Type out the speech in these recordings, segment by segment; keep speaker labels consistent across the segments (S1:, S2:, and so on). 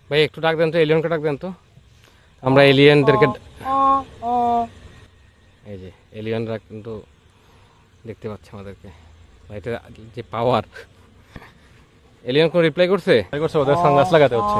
S1: ভাই একটু ডাক দেন তো, এলিয়নকে ডাক দেন তো। আমরা এলিয়নদেরকে, এই যে এলিয়নরা কিন্তু দেখতে পাচ্ছে আমাদেরকে। এটা যে পাওয়ার, এলিয়ন কোন রিপ্লাই করছে?
S2: ওদের সানগ্লাস লাগাতে হচ্ছে।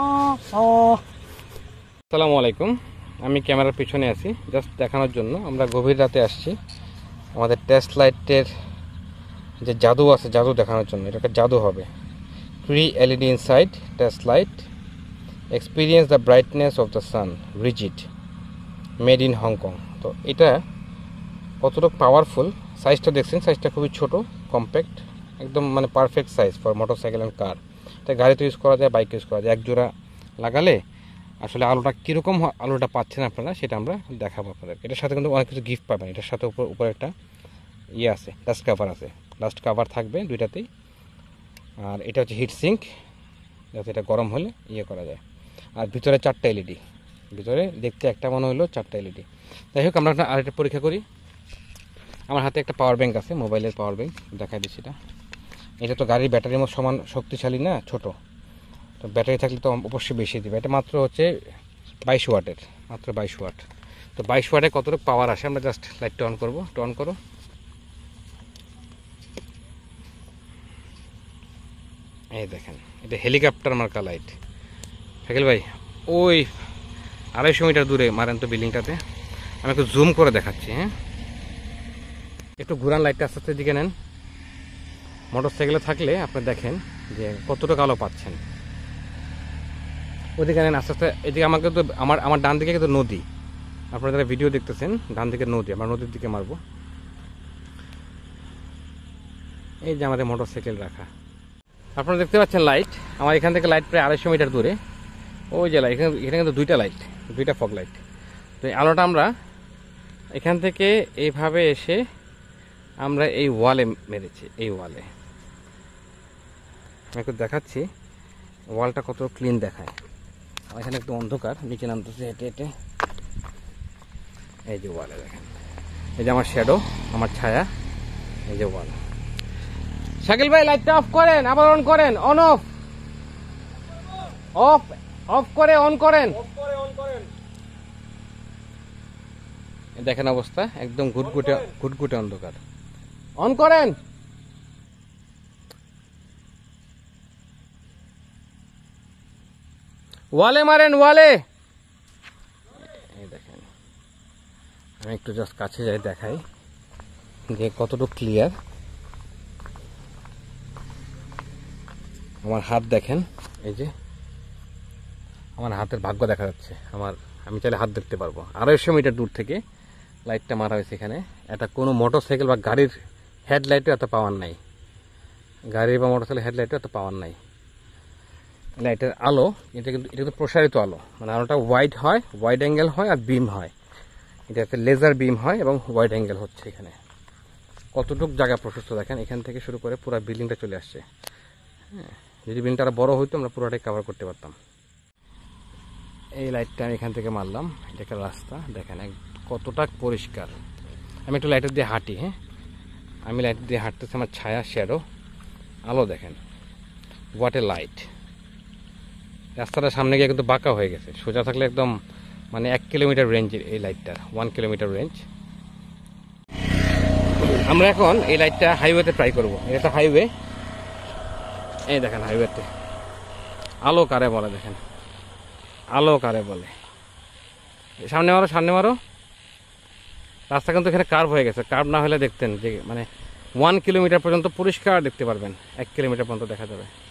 S1: আসসালামু আলাইকুম, আমি ক্যামেরার পিছনে আছি জাস্ট দেখানোর জন্য। আমরা গভীর রাতে আসছি আমাদের টাসলাইটের যে জাদু আছে, জাদু দেখানোর জন্য। এটা একটা জাদু হবে। Cree LED inside Tasslight, experience the brightness of the sun, rigid, made in Hong Kong। তো এটা কতটুকু পাওয়ারফুল, সাইজটা দেখছেন, সাইজটা খুবই ছোট, কম্প্যাক্ট, একদম মানে perfect size for motorcycle and car. এটা গাড়িতে ইউজ করা যায়, বাইক ইউজ করা যায়। এক জোড়া লাগালে আসলে আলোটা কীরকম আলোটা পাচ্ছেন আপনারা সেটা আমরা দেখাবো আপনাদের। এটার সাথে কিন্তু অনেক কিছু গিফট পাবেন। এটার সাথে উপরে একটা ইয়ে আছে, ডাস্ট কাভার আছে, ডাস্ট কাভার থাকবে দুইটাতেই। আর এটা হচ্ছে হিট সিঙ্ক, যাতে এটা গরম হলে ইয়ে করা যায়। আর ভিতরে 4টা এলইডি, ভিতরে দেখতে একটা মনে হলো 4টা এলইডি। যাই হোক, আমরা আরেকটা পরীক্ষা করি। আমার হাতে একটা পাওয়ার ব্যাঙ্ক আছে, মোবাইলের পাওয়ার ব্যাঙ্ক, দেখাই দিচ্ছি। এটা তো গাড়ির ব্যাটারির মতো সমান শক্তিশালী না, ছোট। তো ব্যাটারি থাকলে তো অবশ্যই বেশি দেবে। এটা মাত্র হচ্ছে 22 ওয়াটের, মাত্র 22 ওয়াট। তো 22 ওয়াটে কতটুকু পাওয়ার আসে আমরা জাস্ট লাইটটা অন করবো। অন করো। এই দেখেন, এটা হেলিকপ্টার মার্কা লাইট। শাকিল ভাই ওই 250 মিটার দূরে মারেন তো বিল্ডিংটাতে। আমি একটু জুম করে দেখাচ্ছি। হ্যাঁ, একটু ঘুরান লাইটটা, আস্তে আস্তে দিকে নেন। মোটর সাইকেলে থাকলে আপনি দেখেন যে কতটুকু আলো পাচ্ছেন। ওইদিকে নেন আস্তে আস্তে। এদিকে আমাকে তো আমার ডান দিকে কিন্তু নদী, আপনারা যারা ভিডিও দেখতেছেন ডান দিকে নদী, আমরা নদীর দিকে মারবো। এই যে আমাদের মোটর সাইকেল রাখা, আপনারা দেখতে পাচ্ছেন লাইট। আমার এখান থেকে লাইট প্রায় 250 মিটার দূরে। ওই যে লাইট, এখানে কিন্তু 2টা লাইট, 2টা ফগ লাইট। তো এই আলোটা আমরা এখান থেকে এইভাবে এসে আমরা এই ওয়ালে মেরেছি। এই ওয়ালে আমি একটু দেখাচ্ছি ওয়ালটা কত ক্লিন দেখায়। এখানে একটু অন্ধকার, নিচে নামতেছে হেঁটে হেঁটে। এই যে ওয়ালে দেখেন, এই যে আমার শ্যাডো, আমার ছায়া, এই যে ওয়াল। শাকিল ভাই লাইটটা অফ করেন, আবার অন করেন। অন অফ অফ অফ করে অন করেন। দেখেন অবস্থা একদম ঘুটঘুটে অন্ধকার। অন করেন। ওয়ালে মারেন, ওয়ালে। এই দেখেন, আমি একটু জাস্ট কাছে যাই দেখাই যে কতটুকু ক্লিয়ার। আমার হাত দেখেন, এই যে আমার হাতের ভাগ্য দেখা যাচ্ছে। আমি চাইলে হাত দেখতে পারবো। 250 মিটার দূর থেকে লাইটটা মারা হয়েছে এখানে। এটা কোনো মোটর সাইকেল বা গাড়ির হেডলাইটও এত পাওয়ার নাই, গাড়ি বা মোটর সাইকেল হেডলাইটও এত পাওয়ার নাই। লাইটের আলো এটা কিন্তু প্রসারিত আলো, মানে আলোটা ওয়াইড হয়, ওয়াইড অ্যাঙ্গেল হয় আর বিম হয়। এটা একটা লেজার বিম হয় এবং ওয়াইড অ্যাঙ্গেল হচ্ছে। এখানে কতটুকু জায়গা প্রশস্ত দেখেন, এখান থেকে শুরু করে পুরো বিল্ডিংটা চলে আসছে। হ্যাঁ, যদি বিল্ডিংটা আরো বড় হইতো আমরা পুরোটাই কভার করতে পারতাম। এই লাইটটা আমি এখান থেকে মারলাম, এটা একটা রাস্তা দেখেন কতটা পরিষ্কার। আমি একটু লাইটার দিয়ে হাঁটি। হ্যাঁ, আমি লাইট দিয়ে হাঁটতেছি, আমার ছায়া, শ্যাডো, আলো দেখেন। What a light. রাস্তাটা সামনে গিয়ে কিন্তু বাঁকা হয়ে গেছে, সোজা থাকলে একদম মানে 1 কিলোমিটার রেঞ্জের এই লাইটটার, 1 কিলোমিটার রেঞ্জ। আমরা এখন এই লাইটটা হাইওয়েতে ট্রাই করবো। এটা হাইওয়ে, এই দেখেন হাইওয়েতে আলো কারে বলে, দেখেন আলো কারে বলে। সামনে মারো, সামনে মারো। রাস্তা কিন্তু এখানে কার্ভ হয়ে গেছে, কার্ভ না হলে দেখতেন যে মানে 1 কিলোমিটার পর্যন্ত পরিষ্কার দেখতে পারবেন, 1 কিলোমিটার পর্যন্ত দেখা যাবে।